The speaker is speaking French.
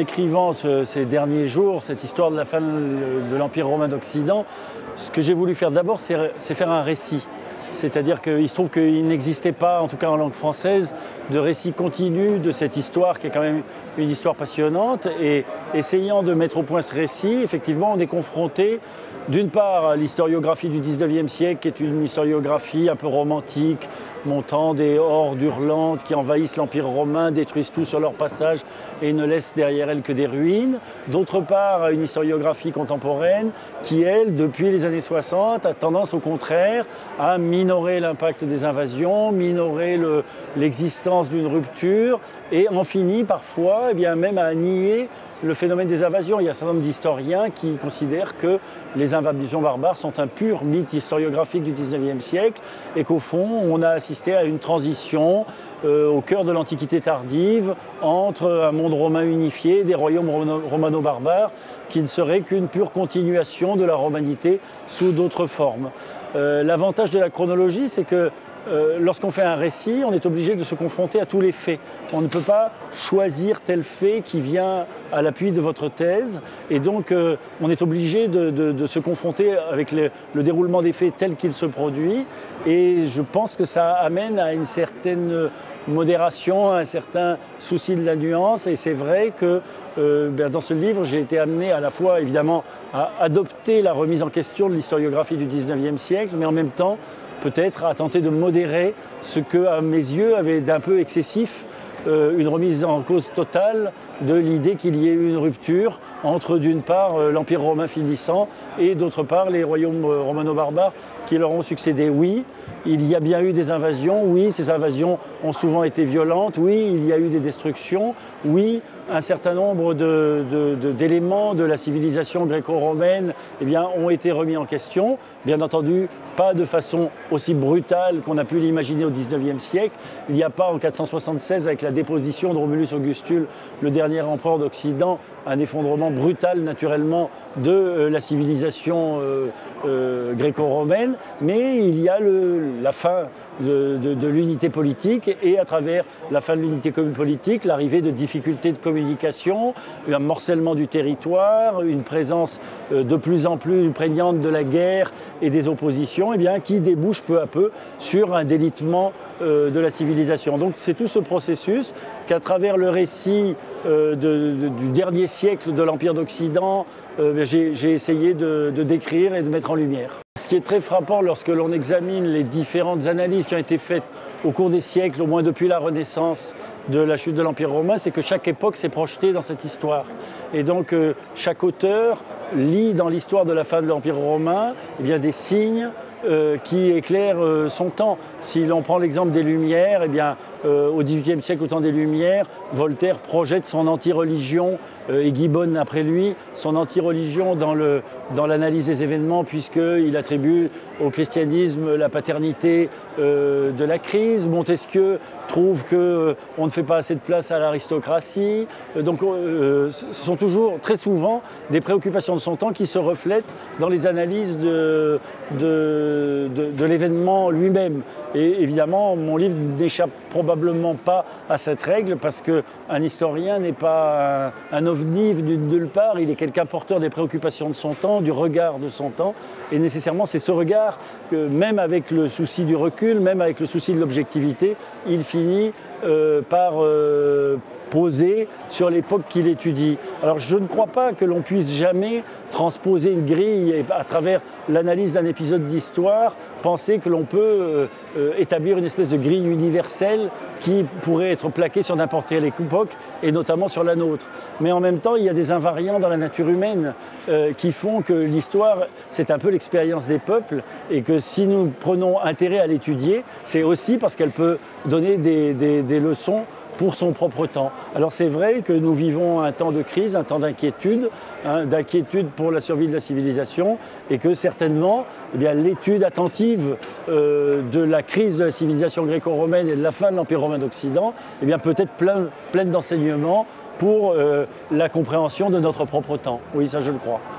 écrivant ces derniers jours, cette histoire de la fin de l'Empire romain d'Occident, ce que j'ai voulu faire d'abord, c'est faire un récit. C'est-à-dire qu'il se trouve qu'il n'existait pas, en tout cas en langue française, de récit continu de cette histoire qui est quand même une histoire passionnante. Et essayant de mettre au point ce récit, effectivement, on est confronté d'une part à l'historiographie du XIXe siècle, qui est une historiographie un peu romantique, montant des hordes hurlantes qui envahissent l'Empire romain, détruisent tout sur leur passage et ne laissent derrière elles que des ruines. D'autre part, une historiographie contemporaine qui, elle, depuis les années 60, a tendance au contraire à minorer l'impact des invasions, minorer l'existence d'une rupture et en finit parfois même à nier le phénomène des invasions. Il y a un certain nombre d'historiens qui considèrent que les invasions barbares sont un pur mythe historiographique du XIXe siècle et qu'au fond, on a assisté à une transition au cœur de l'Antiquité tardive entre un monde romain unifié et des royaumes romano-barbares qui ne seraient qu'une pure continuation de la romanité sous d'autres formes. L'avantage de la chronologie, c'est que lorsqu'on fait un récit, on est obligé de se confronter à tous les faits. On ne peut pas choisir tel fait qui vient à l'appui de votre thèse. Et donc, on est obligé de se confronter avec le déroulement des faits tel qu'il se produit. Et je pense que ça amène à une certaine modération, à un certain souci de la nuance. Et c'est vrai que dans ce livre, j'ai été amené à la fois, évidemment, à adopter la remise en question de l'historiographie du XIXe siècle, mais en même temps, peut-être à tenter de modérer ce que, à mes yeux, avait d'un peu excessif, une remise en cause totale de l'idée qu'il y ait eu une rupture entre, d'une part, l'Empire romain finissant et, d'autre part, les royaumes romano-barbares qui leur ont succédé. Oui, il y a bien eu des invasions, oui, ces invasions ont souvent été violentes, oui, il y a eu des destructions, oui, un certain nombre d'éléments de la civilisation gréco-romaine ont été remis en question. Bien entendu, pas de façon aussi brutale qu'on a pu l'imaginer au XIXe siècle. Il n'y a pas en 476, avec la déposition de Romulus Augustule, le dernier empereur d'Occident, un effondrement brutal naturellement de la civilisation gréco-romaine, mais il y a la fin de l'unité politique et à travers la fin de l'unité politique, l'arrivée de difficultés de communication, un morcellement du territoire, une présence de plus en plus prégnante de la guerre et des oppositions qui débouche peu à peu sur un délitement de la civilisation. Donc c'est tout ce processus qu'à travers le récit du dernier siècle de l'Empire d'Occident, j'ai essayé de décrire et de mettre en lumière. Ce qui est très frappant lorsque l'on examine les différentes analyses qui ont été faites au cours des siècles, au moins depuis la Renaissance de la chute de l'Empire romain, c'est que chaque époque s'est projetée dans cette histoire. Et donc chaque auteur lit dans l'histoire de la fin de l'Empire romain des signes qui éclairent son temps. Si l'on prend l'exemple des Lumières, au XVIIIe siècle, au temps des Lumières, Voltaire projette son anti-religion, et Gibbon après lui, son anti-religion dans l'analyse des événements, puisqu'il attribue au christianisme la paternité de la crise. Montesquieu trouve qu'on ne fait pas assez de place à l'aristocratie. Donc ce sont toujours, très souvent, des préoccupations de son temps qui se reflètent dans les analyses de l'événement lui-même. Et évidemment, mon livre n'échappe probablement pas à cette règle parce qu'un historien n'est pas un ovni venu de nulle part, il est quelqu'un porteur des préoccupations de son temps, du regard de son temps. Et nécessairement, c'est ce regard que, même avec le souci du recul, même avec le souci de l'objectivité, il finit par poser sur l'époque qu'il étudie. Alors je ne crois pas que l'on puisse jamais transposer une grille à travers l'analyse d'un épisode d'histoire, penser que l'on peut établir une espèce de grille universelle qui pourrait être plaquée sur n'importe quelle époque et notamment sur la nôtre. Mais en même temps, il y a des invariants dans la nature humaine qui font que l'histoire, c'est un peu l'expérience des peuples et que si nous prenons intérêt à l'étudier, c'est aussi parce qu'elle peut donner des leçons pour son propre temps. Alors c'est vrai que nous vivons un temps de crise, un temps d'inquiétude, d'inquiétude pour la survie de la civilisation et que certainement l'étude attentive de la crise de la civilisation gréco-romaine et de la fin de l'Empire romain d'Occident peut être pleine d'enseignements pour la compréhension de notre propre temps. Oui, ça je le crois.